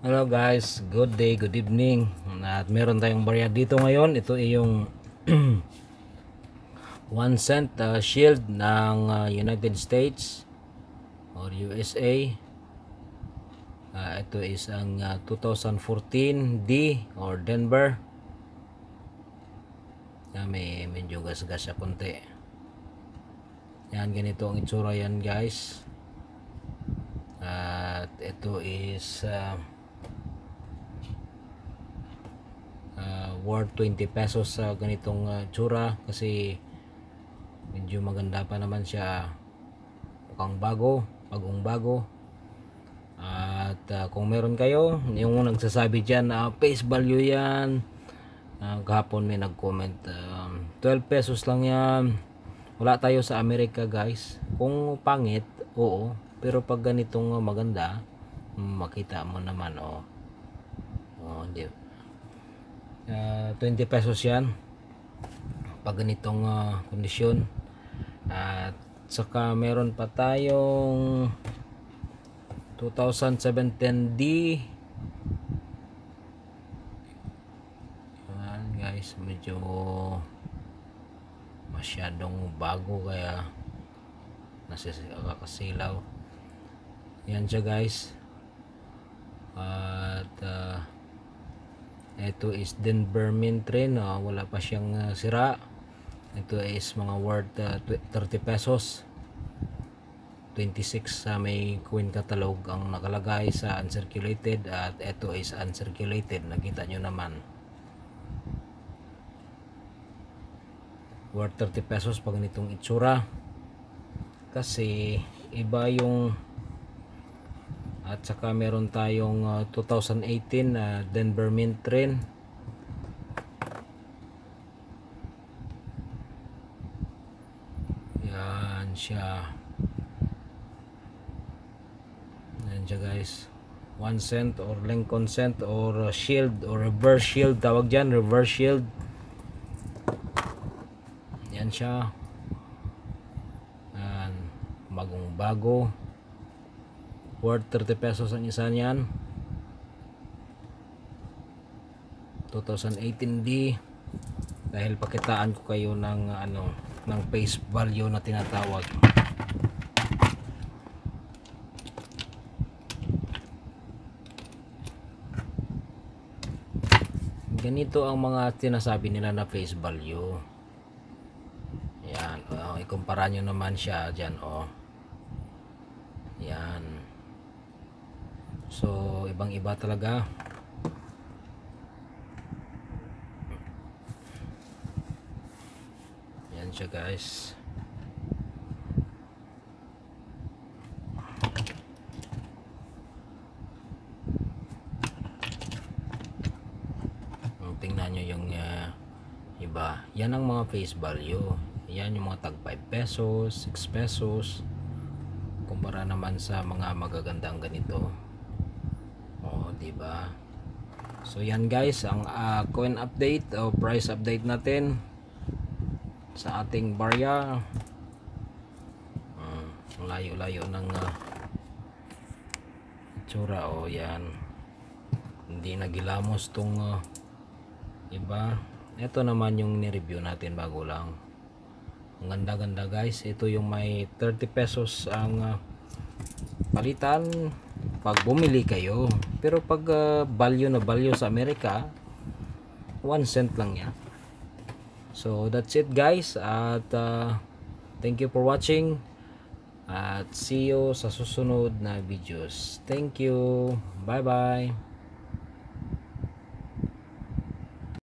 Hello guys, good day, good evening. At meron tayong barya dito ngayon. Ito ay yung 1 cent shield ng United States or USA. Ito is ang 2014 D or Denver. May medyo gas-gas siya konti. Yan, ganito ang itsura yan guys. At ito is worth 20 pesos sa ganitong tsura kasi medyo maganda pa naman siya, mukhang bagong bago. At kung meron kayo yung nagsasabi dyan face value yan, kahapon may nag-comment 12 pesos lang yan. Wala tayo sa Amerika guys. Kung pangit, oo, pero pag ganitong maganda, makita mo naman hindi 20 pesos yan pag ganitong kondisyon. At saka meron pa tayong 2017 D. Yan guys, medyo masyadong bago kaya nakakasilaw. Yan siya guys. At ito is Denver Mint rin, wala pa siyang sira. Ito is mga worth 30 pesos. 26 sa may coin catalog ang nakalagay sa uncirculated, at ito is uncirculated. Nakita nyo naman, worth 30 pesos pag ganitong itsura kasi iba yung. At saka meron tayong 2018 Denver Mint rin. Yan siya. Yan siya guys. 1 cent or Lincoln cent or shield or reverse shield tawag dyan. Reverse shield. Yan siya. Yan. Bagong bago. Worth 30 pesos ang isa niyan. 2018 D. Dahil pakitaan ko kayo ng ng face value na tinatawag. Ganito ang mga sinasabi nila na face value. Yan, ikumpara nyo naman siya diyan, Yan. So, ibang-iba talaga. Yan siya guys. Tingnan nyo yung iba. Yan ang mga face value. Yan yung mga tag 5 pesos, 6 pesos. Kumpara naman sa mga magagandang ganito. Diba? So yan guys ang coin update o price update natin sa ating barya. Layo-layo ng itsura. Yan, hindi nagilamos tong iba. Ito naman yung ni-review natin bago lang. Ang ganda-ganda guys. Ito yung may 30 pesos ang palitan pag bumili kayo. Pero pag value na value sa Amerika, 1 cent lang yan. So that's it guys. At thank you for watching. At see you sa susunod na videos. Thank you. Bye bye.